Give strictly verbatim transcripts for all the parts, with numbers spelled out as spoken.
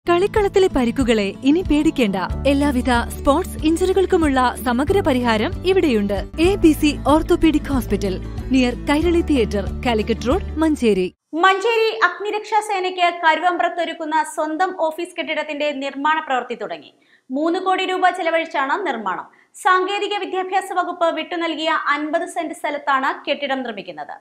കളിക്കളത്തിലെ പരിക്കുകളെ ഇനി പേടിക്കേണ്ട. എല്ലാവിധ സ്പോർട്സ് ഇഞ്ചുറികൾക്കുമുള്ള സമഗ്ര പരിഹാരം ഇവിടെയുണ്ട്. A B C orthopaedic hospital, near Kairali theatre, Calicut road, Manjeri. Manjeri അഗ്നിരക്ഷാ സേനയ്ക്ക് കരുവമ്പ്രത്തൊരുക്കുന്ന സ്വന്തം ഓഫീസ് കെട്ടിടത്തിന്റെ നിർമ്മാണ പ്രവൃത്തി തുടങ്ങി. മൂന്ന് കോടി രൂപ ചെലവഴിച്ചാണ് നിർമ്മാണം. സാങ്കേതിക വിദ്യാഭ്യാസ വകുപ്പ് വിട്ടുനൽകിയ അൻപത് സെന്റ് സ്ഥലത്താണ് കെട്ടിടം നിർമ്മിക്കുന്നത്.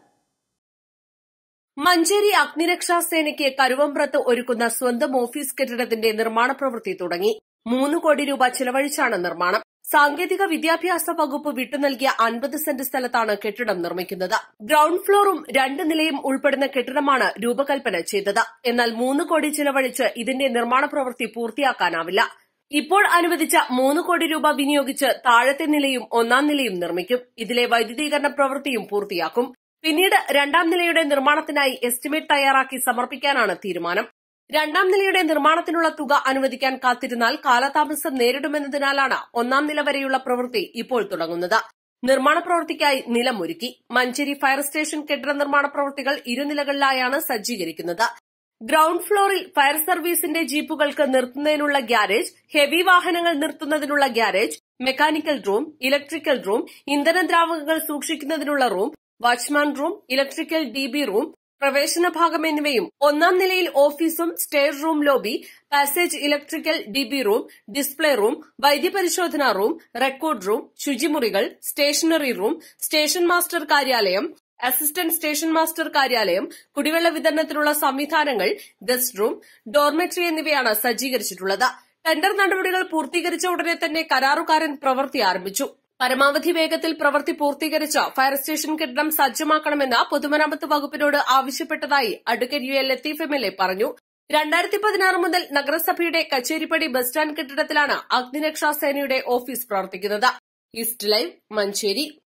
മഞ്ചേരി അഗ്നിരക്ഷാ സേനയ്ക്ക് കരുവമ്പ്രത്ത് ഒരുക്കുന്ന സ്വന്തം ഓഫീസ് കെട്ടിടത്തിന്റെ നിർമ്മാണ പ്രവൃത്തി തുടങ്ങി. മൂന്ന് കോടി രൂപ ചെലവഴിച്ചാണ് നിർമ്മാണം. സാങ്കേതിക വിദ്യാഭ്യാസ വകുപ്പ് വിട്ടുനൽകിയ അൻപത് സെന്റ് സ്ഥലത്താണ് കെട്ടിടം നിർമ്മിക്കുന്നത്. ഗ്രൌണ്ട് ഫ്ലോറും രണ്ട് നിലയും ഉൾപ്പെടുന്ന കെട്ടിടമാണ് രൂപകൽപ്പന ചെയ്തത്. എന്നാൽ മൂന്ന് കോടി ചെലവഴിച്ച് ഇതിന്റെ നിർമ്മാണ പ്രവൃത്തി പൂർത്തിയാക്കാനാവില്ല. ഇപ്പോൾ അനുവദിച്ച മൂന്ന് കോടി രൂപ വിനിയോഗിച്ച് താഴത്തെ നിലയും ഒന്നാം നിലയും നിർമ്മിക്കും. ഇതിലെ വൈദ്യുതീകരണ പ്രവൃത്തിയും പൂർത്തിയാക്കും. പിന്നീട് രണ്ടാം നിലയുടെ നിർമ്മാണത്തിനായി എസ്റ്റിമേറ്റ് തയ്യാറാക്കി സമർപ്പിക്കാനാണ് തീരുമാനം. രണ്ടാം നിലയുടെ നിർമ്മാണത്തിനുള്ള തുക അനുവദിക്കാൻ കാത്തിരുന്നാൽ കാലതാമസം നേരിടുമെന്നതിനാലാണ് ഒന്നാം നില വരെയുള്ള പ്രവൃത്തി ഇപ്പോൾ തുടങ്ങുന്നത്. നിർമ്മാണ പ്രവൃത്തിക്കായി നിലമൊരുക്കി. മഞ്ചേരി ഫയർ സ്റ്റേഷൻ കെട്ടിട നിർമ്മാണ പ്രവൃത്തികൾ ഇരുനിലകളിലായാണ് സജ്ജീകരിക്കുന്നത്. ഗ്രൌണ്ട് ഫ്ലോറിൽ ഫയർ സർവീസിന്റെ ജീപ്പുകൾക്ക് നിർത്തുന്നതിനുള്ള ഗ്യാരേജ്, ഹെവി വാഹനങ്ങൾ നിർത്തുന്നതിനുള്ള garage, mechanical room, electrical room, ഇന്ധന ദ്രാവകങ്ങൾ സൂക്ഷിക്കുന്നതിനുള്ള room, watchman room, electrical D B room, പ്രവേശന ഭാഗം എന്നിവയും ഒന്നാം നിലയിൽ ഓഫീസും stair room, lobby, passage, electrical D B room, display room, വൈദ്യപരിശോധനാ റൂം, റെക്കോർഡ് റൂം, ശുചിമുറികൾ, സ്റ്റേഷനറി റൂം, സ്റ്റേഷൻ മാസ്റ്റർ കാര്യാലയം, അസിസ്റ്റന്റ് സ്റ്റേഷൻ മാസ്റ്റർ കാര്യാലയം, കുടിവെള്ള വിതരണത്തിനുള്ള സംവിധാനങ്ങൾ, ഗസ്റ്റ് റൂം, ഡോർമെട്രി എന്നിവയാണ് സജ്ജീകരിച്ചിട്ടുള്ളത്. ടെൻഡർ നടപടികൾ പൂർത്തീകരിച്ച ഉടനെ തന്നെ കരാറുകാരൻ പ്രവൃത്തി ആരംഭിച്ചു. പരമാവധി വേഗത്തിൽ പ്രവൃത്തി പൂർത്തീകരിച്ച് ഫയർ സ്റ്റേഷൻ കെട്ടിടം സജ്ജമാക്കണമെന്ന് പൊതുമരാമത്ത് വകുപ്പിനോട് ആവശ്യപ്പെട്ടതായി advocate U L Latheef M L A പറഞ്ഞു. രണ്ടായിരത്തി പതിനാറ് മുതൽ നഗരസഭയുടെ കച്ചേരിപ്പടി ബസ് സ്റ്റാൻഡ് കെട്ടിടത്തിലാണ് അഗ്നിരക്ഷാ സേനയുടെ ഓഫീസ് പ്രവർത്തിക്കുന്നത്. East live, Manjeri.